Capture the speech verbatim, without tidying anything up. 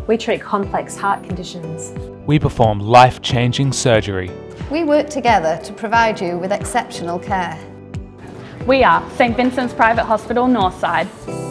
We treat complex heart conditions. We perform life-changing surgery. We work together to provide you with exceptional care. We are Saint Vincent's Private Hospital Northside.